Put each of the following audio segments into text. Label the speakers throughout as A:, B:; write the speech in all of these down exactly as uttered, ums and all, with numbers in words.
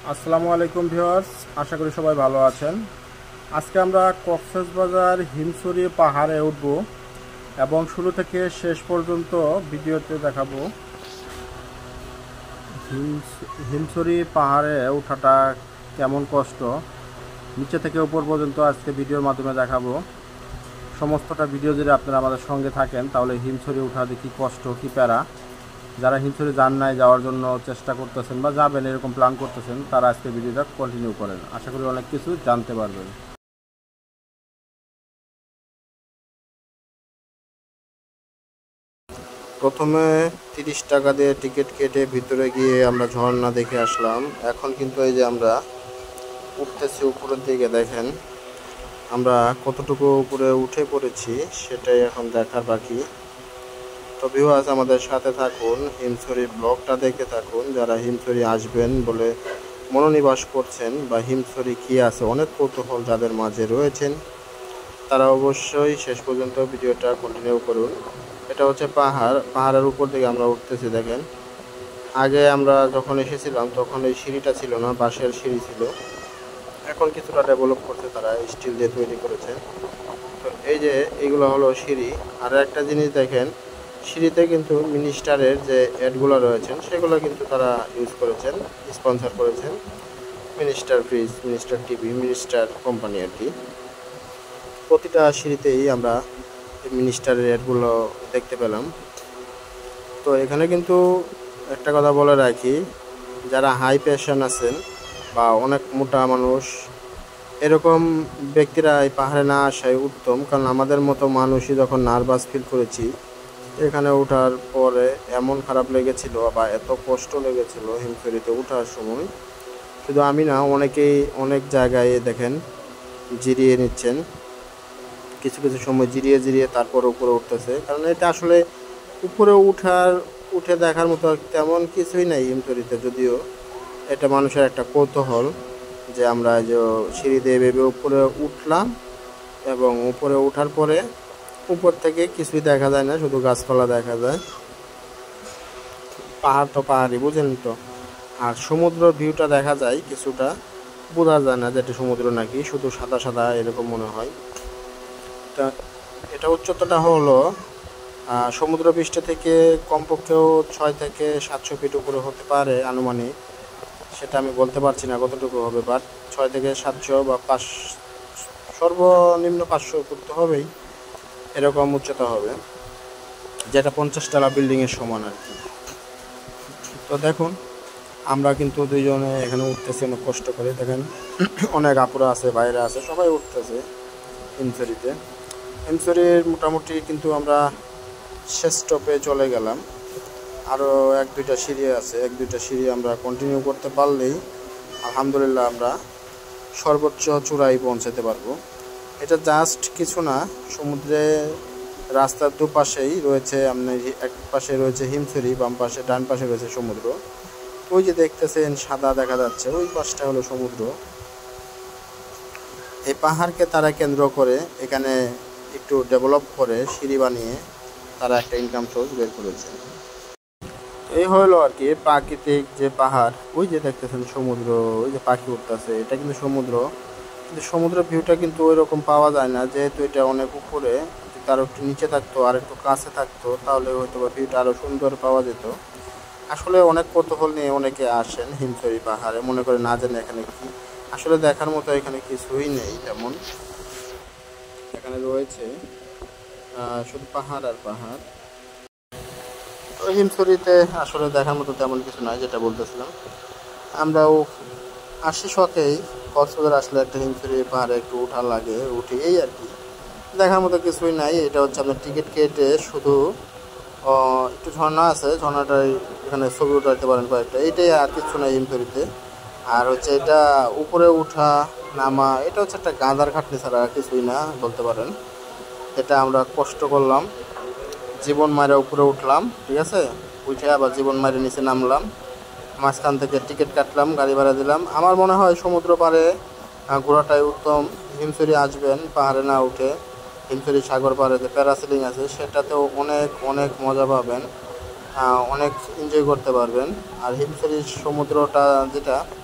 A: আসসালামু আলাইকুম ভিউয়ার্স, আশা করি সবাই ভালো আছেন। আজকে আমরা কক্সবাজার হিমছড়ি পাহাড়ে উঠব এবং শুরু থেকে শেষ পর্যন্ত ভিডিওতে দেখাবো হিমছড়ি পাহাড়ে ওঠাটা কেমন কষ্ট, নিচে থেকে উপর পর্যন্ত আজকে ভিডিওর মাধ্যমে দেখাবো। সমস্তটা ভিডিও যদি আপনারা আমাদের সঙ্গে থাকেন তাহলে হিমছড়ি ওঠা দেখি কষ্ট কি প্যারা। যারা হিমছড়ি যান নাই, যাওয়ার জন্য চেষ্টা করতেছেন বা যাবেন এরকম প্ল্যান করতেছেন, তারা আজকে ভিডিওটা কন্টিনিউ করেন, আশা করি অনেক কিছু জানতে পারবেন। প্রথমে তিরিশ টাকা দিয়ে টিকিট কেটে ভিতরে গিয়ে আমরা ঝর্ণা দেখে আসলাম। এখন কিন্তু এই যে আমরা উঠতেছি উপরের দিকে, দেখেন আমরা কতটুকু উপরে উঠে পড়েছি সেটাই এখন দেখার বাকি। তো ভিউয়ার্স, আমাদের সাথে থাকুন, হিমছড়ি ব্লগটা দেখে থাকুন। যারা হিমছড়ি আসবেন বলে মনোনিবাস করছেন বা হিমছড়ি কী আছে অনেক কৌতূহল যাদের মাঝে রয়েছেন, তারা অবশ্যই শেষ পর্যন্ত ভিডিওটা কন্টিনিউ করুন। এটা হচ্ছে পাহাড়, পাহাড়ের উপর দিকে আমরা উঠতেছি। দেখেন, আগে আমরা যখন এসেছিলাম তখন এই সিঁড়িটা ছিল না, বাঁশের সিঁড়ি ছিল। এখন কিছুটা ডেভেলপ করছে, তারা স্টিল দিয়ে তৈরি করেছে। তো এই যে এইগুলো হলো সিঁড়ি। আর একটা জিনিস দেখেন, সিঁড়িতে কিন্তু মিনিস্টারের যে অ্যাডগুলো রয়েছেন সেগুলো কিন্তু তারা ইউজ করেছেন, স্পন্সর করেছেন। Minister fridge, Minister TV, Minister company আর কি। প্রতিটা সিঁড়িতেই আমরা মিনিস্টারের অ্যাডগুলো দেখতে পেলাম। তো এখানে কিন্তু একটা কথা বলে রাখি, যারা হাই পেশেন্ট আছেন বা অনেক মোটা মানুষ, এরকম ব্যক্তিরা এই পাহাড়ে না আসাই উত্তম। কারণ আমাদের মতো মানুষই যখন নার্ভাস ফিল করেছি এখানে ওঠার পরে, এমন খারাপ লেগেছিল বা এত কষ্ট লেগেছিল হিমছড়িতে ওঠার সময়। শুধু আমি না, অনেকেই অনেক জায়গায় দেখেন জিরিয়ে নিচ্ছেন, কিছু কিছু সময় জিরিয়ে জিরিয়ে তারপর উপরে উঠতেছে। কারণ এটা আসলে উপরে উঠার উঠে দেখার মতো তেমন কিছুই নাই হিমছড়িতে। যদিও এটা মানুষের একটা কৌতূহল যে আমরা যে সিঁড়ি দিয়ে ভেবে উপরে উঠলাম এবং উপরে ওঠার পরে উপর থেকে কিছুই দেখা যায় না, শুধু গাছপালা দেখা যায়। পাহাড় তো পাহাড়ই, বুঝেন তো। আর সমুদ্র ভিউটা দেখা যায় কিছুটা, বোঝা যায় না যে এটা সমুদ্র নাকি, শুধু সাদা সাদা এরকম মনে হয়। তা এটা উচ্চতাটা হলো সমুদ্র পৃষ্ঠ থেকে কমপক্ষেও ছয় থেকে সাতশো ফিট উপরে হতে পারে আনুমানিক। সেটা আমি বলতে পারছি না কতটুকু হবে, বাট ছয় থেকে সাতশো বা পাঁচ, সর্বনিম্ন পাঁচশো ফুট তো হবেই, এরকম উচ্চতা হবে, যেটা পঞ্চাশ তলা বিল্ডিংয়ের সমান আর কি। তো দেখুন, আমরা কিন্তু দুইজনে এখানে উঠতেছি অনেক কষ্ট করে। দেখেন, অনেক আপুরা আছে, বাইরে আছে, সবাই উঠতেছে হিমছড়িতে। হিমছড়ির মোটামুটি কিন্তু আমরা শেষ স্টপে চলে গেলাম। আরও এক দুইটা সিঁড়ি আছে, এক দুইটা সিঁড়ি আমরা কন্টিনিউ করতে পারলেই আলহামদুলিল্লাহ আমরা সর্বোচ্চ চূড়ায় পৌঁছাতে পারবো। এটা জাস্ট কিছু না, সমুদ্রে রাস্তার দুপাশেই রয়েছে, আপনার এক পাশে রয়েছে হিমছড়ি, বাম পাশে ডান পাশে রয়েছে সমুদ্র। ওই যে দেখতেছেন সাদা দেখা যাচ্ছে, ওই পাশটা হলো সমুদ্র। এই পাহাড়কে তারা কেন্দ্র করে এখানে একটু ডেভেলপ করে সিঁড়ি বানিয়ে তারা একটা ইনকাম সোর্স বের করেছে। এই হলো আর কি প্রাকৃতিক যে পাহাড়। ওই যে দেখতেছেন সমুদ্র, ওই যে পাখি উঠতেছে, এটা কিন্তু সমুদ্র। কিন্তু সমুদ্রের ভিউটা কিন্তু ওই রকম পাওয়া যায় না, যেহেতু এটা অনেক উপরে। যদি আরও একটু নিচে থাকতো, আর একটু কাছে থাকতো, তাহলে হয়তো বা ভিউটা আরও সুন্দর পাওয়া যেত। আসলে অনেক কৌতূহল নিয়ে অনেকে আসেন হিমছড়ি পাহাড়ে, মনে করে না জানে এখানে কি আসলে দেখার মতো। এখানে কিছুই নেই তেমন, এখানে রয়েছে শুধু পাহাড় আর পাহাড়। তো হিমছড়িতে আসলে দেখার মতো তেমন কিছু নাই, যেটা বলতেছিলাম। আমরাও আসি শখেই, কক্সবাজার আসলে একটা হিমছড়ি পাহাড়ে একটু উঠা লাগে, উঠি, এই আর কি। দেখার মতো কিছুই নাই। এটা হচ্ছে আপনার টিকিট কেটে শুধু একটু ঝর্ণা আছে, ঝর্ণাটাই এখানে ছবি উঠাইতে পারেন কয়েকটা, এইটাই, আর কিছু নাই হিমছড়িতে। আর হচ্ছে এটা উপরে উঠা নামা, এটা হচ্ছে একটা গাঁদার খাটনি ছাড়া কিছুই না বলতে পারেন। এটা আমরা কষ্ট করলাম, জীবন মায়ের উপরে উঠলাম, ঠিক আছে, উঠে আবার জীবন মায়ের নিচে নামলাম, মাঝখান থেকে টিকিট কাটলাম, গাড়ি ভাড়া দিলাম। আমার মনে হয় সমুদ্র পাড়ে ঘোরাটাই উত্তম। হিমছড়ি আসবেন পাহাড়ে না উঠে, হিমছড়ি সাগর পাড়ে যে প্যারাসিলিং আছে সেটাতেও অনেক অনেক মজা পাবেন, অনেক এনজয় করতে পারবেন। আর হিমছড়ির সমুদ্রটা যেটা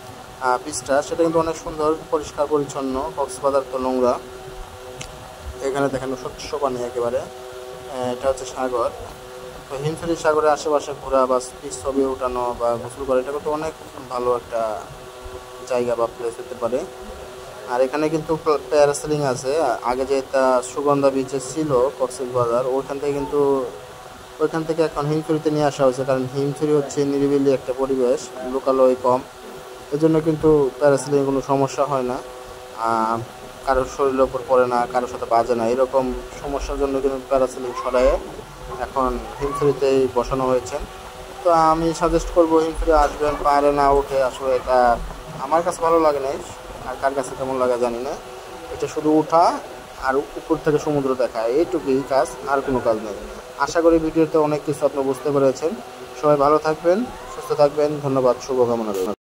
A: বিচটা সেটা কিন্তু অনেক সুন্দর, পরিষ্কার পরিচ্ছন্ন। কক্সবাজার তো নোংরা, এখানে দেখেন স্বচ্ছ পানি একেবারে। এটা হচ্ছে সাগর। তো হিমছড়ি সাগরের আশেপাশে ঘোরা বা বিচ ছবি ওঠানো বা গোসল করা, এটা কিন্তু অনেক ভালো একটা জায়গা বা প্লেস হতে পারে। আর এখানে কিন্তু প্যারাসেলিং আছে। আগে যেটা সুগন্ধা বিচে ছিল কক্সবাজার, ওইখান থেকে কিন্তু ওইখান থেকে এখন হিমছড়িতে নিয়ে আসা হয়েছে, কারণ হিমছড়ি হচ্ছে নিরিবিলি একটা পরিবেশ, লোকালয় কম, এজন্য কিন্তু প্যারাসেলিং কোনো সমস্যা হয় না, কারোর শরীরের ওপর পড়ে না, কারোর সাথে বাজে না, এরকম সমস্যার জন্য কিন্তু প্যারাসেলিং সরায়ে এখন হিমছড়িতেই বসানো হয়েছে। তো আমি সাজেস্ট করবো হিমছড়ি আসবেন, পাহাড়ে না উঠে। আসলে এটা আমার কাছে ভালো লাগে নাই, আর কার কাছে কেমন লাগে জানি না। এটা শুধু উঠা আর উপর থেকে সমুদ্র দেখা, এইটুকুই কাজ, আর কোনো কাজ নেই। আশা করি ভিডিওতে অনেক কিছু আপনি বুঝতে পেরেছেন। সবাই ভালো থাকবেন, সুস্থ থাকবেন। ধন্যবাদ, শুভকামনা রইল।